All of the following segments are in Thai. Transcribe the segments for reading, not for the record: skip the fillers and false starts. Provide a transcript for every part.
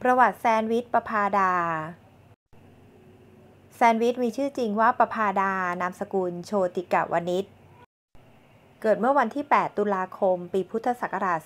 ประวัติแซนวิช ประภาดา แซนวิชมีชื่อจริงว่าประภาดา นามสกุลโชติกวณิช เกิดเมื่อวันที่ 8 ตุลาคม ปีพุทธศักราช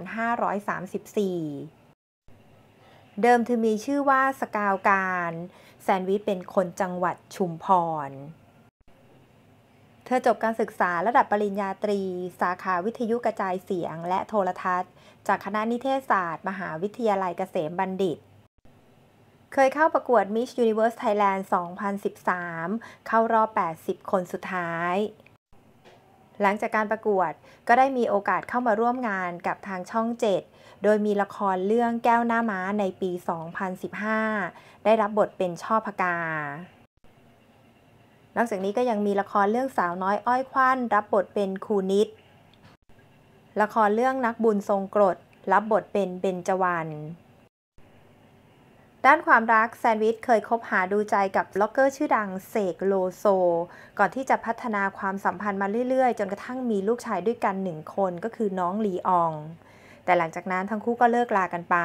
2534 เดิมเธอมีชื่อว่าสกาวการ แซนวิชเป็นคนจังหวัดชุมพร เธอจบการศึกษาระดับปริญญาตรี สาขาวิทยุกระจายเสียงและโทรทัศน์ จากคณะนิเทศศาสตร์ มหาวิทยาลัยเกษมบัณฑิต เคยเข้าประกวด Miss Universe Thailand 2013 เข้ารอบ 80 คนสุดท้าย หลังจากการประกวดก็ได้มีโอกาสเข้ามาร่วมงานกับทางช่อง 7 โดยมีละครเรื่องแก้วหน้าม้าในปี 2015 ได้รับบทเป็นช่อพกา นอกจากนี้ก็ยังมีละครเรื่องสาวน้อยอ้อยขวัญรับบทเป็นครูนิด ละครเรื่องนักบุญทรงกรดรับบทเป็นเบญจวรรณ ด้านความรักแซนวิชเคยคบหาดูใจกับบล็อกเกอร์ชื่อดังเสกโลโซก่อนที่จะพัฒนาความสัมพันธ์มาเรื่อยๆจนกระทั่งมีลูกชายด้วยกัน1 คนก็คือน้องลีอองแต่หลังจากนั้นทั้งคู่ก็เลิกลากันไป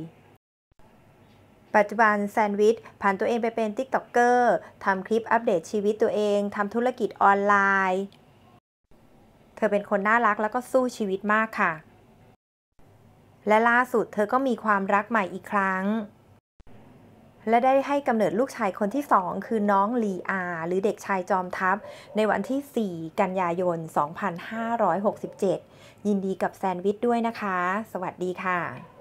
ปัจจุบันแซนวิชผ่านตัวเองไปเป็นติ๊กต็อกเกอร์ทำคลิปอัปเดตชีวิตตัวเองทำธุรกิจออนไลน์เธอเป็นคนน่ารักแล้วก็สู้ชีวิตมากค่ะและล่าสุดเธอก็มีความรักใหม่อีกครั้งและได้ให้กำเนิดลูกชายคนที่2คือน้องลีอาหรือเด็กชายจอมทัพในวันที่ 4 กันยายน 2567 ยินดีกับแซนวิชด้วยนะคะสวัสดีค่ะ